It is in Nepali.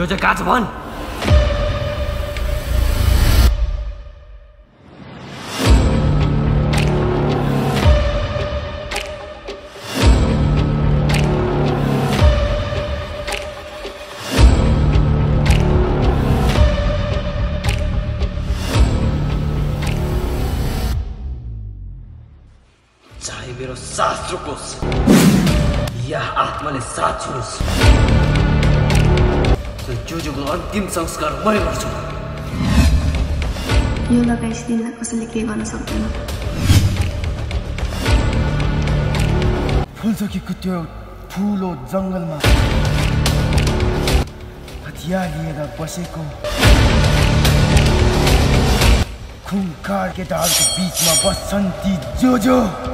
जो जो कहाँ छ भन् चाहे मेरो सास रोकोस् या आत्माले साथ छोडोस् जोजोको अन्तिम संस्कार मै गर्छु यो लगाइस दिनलाई कसैले के गर्न सक्दैन फुलचोकीको त्यो ठुलो जङ्गलमा हतियार लिएर बसेको खुङ्खार केटाहरूको बीचमा बस्छन् ती जोजो